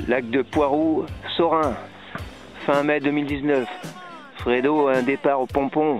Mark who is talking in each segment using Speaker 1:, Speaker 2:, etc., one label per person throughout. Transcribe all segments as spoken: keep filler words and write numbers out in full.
Speaker 1: Lac de Poiroux, Sorin, fin mai deux mille dix-neuf. Fredo a un départ au pompon.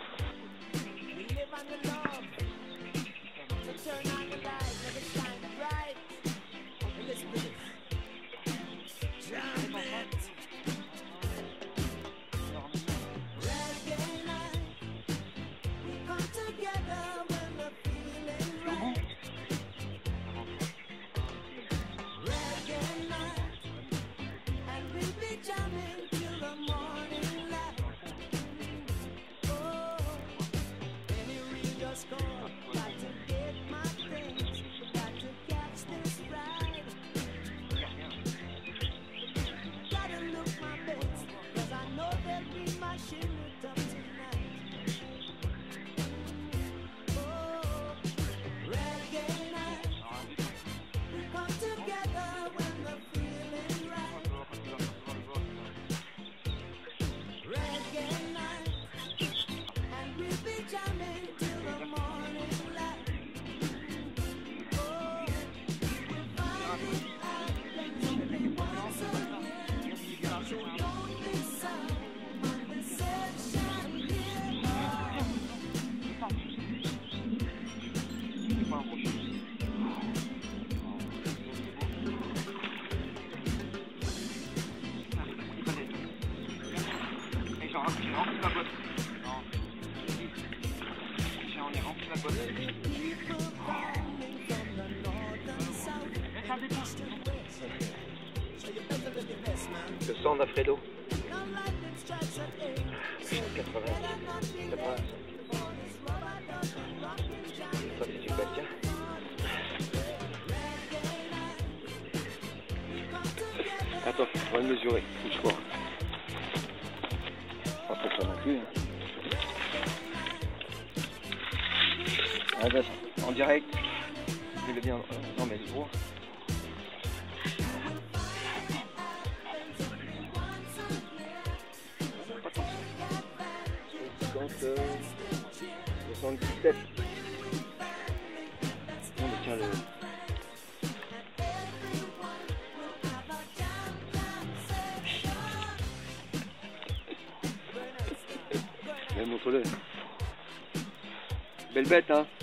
Speaker 1: Le sang d'Alfredo. quatre-vingts. C'est pas... Toi, c'est du Bastien. Attends, on va le mesurer. Je crois. Pas trop ça non plus. Hein. Ah, bah, en direct. Je vais bien. Non, mais gros. soixante-dix-sept. Non mais tiens le... Mais montre-le. Belle bête hein.